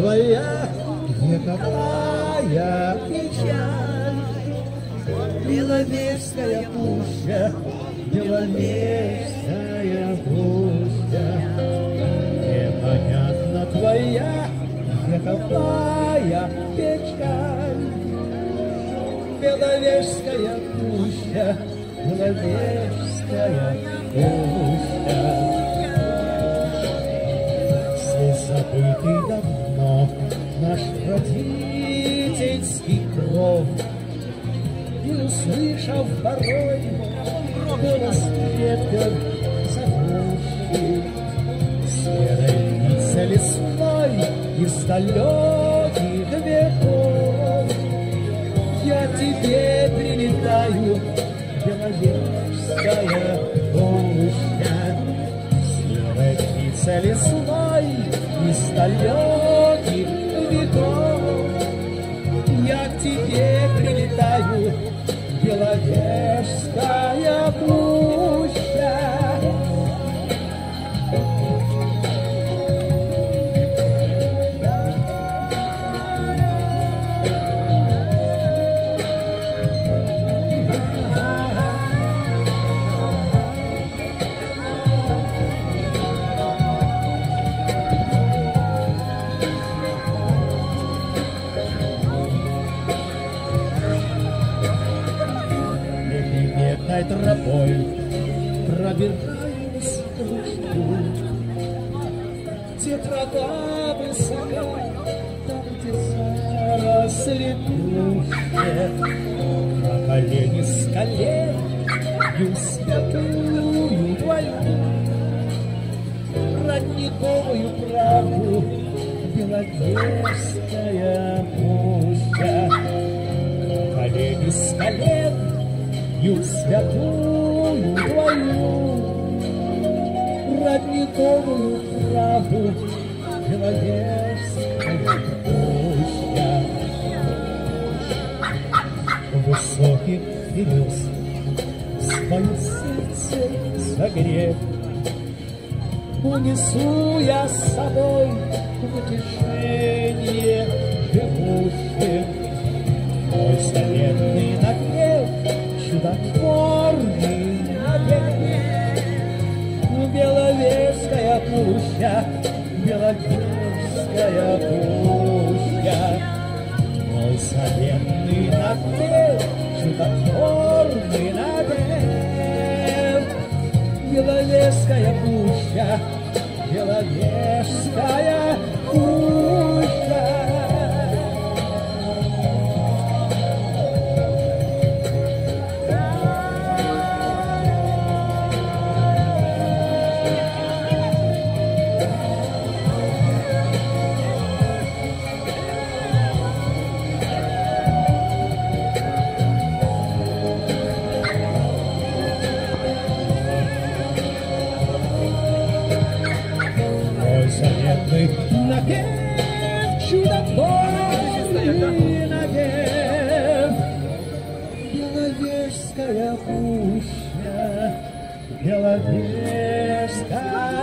твоя вековая печаль. Беловежская пуща, Беловежская пуща, непонятна твоя вековая печаль. Беловежская пуща, Беловежская пуща. Здесь забытый давно наш родительский кров, и услышав порой голос ветер зовущий, серой птица лесной из далеких веков, я тебе прилетаю, Беловежская пуща, серой птица лесной из далеких веков, я к тебе прилетаю, Беловежская пуща. Тропой пробираюсь к ручью, где трава высока, там, где заросли гуще, на колени с колен ю святую твою родниковую правду, Беловежская пуща, колени с колен ю святую твою родниковую правду, Беловежская пуща. Высоких берез свое сердце согрев, унесу я с собой в утешение живущих мой заветный напев, чудотворный напев. Беловежская пуща, Беловежская пуща, мой заветный напев, чудотворный напев. Беловежская пуща, Беловежская пуща. Заветный напев, чудотворный напев. Беловежская пуща, Беловежская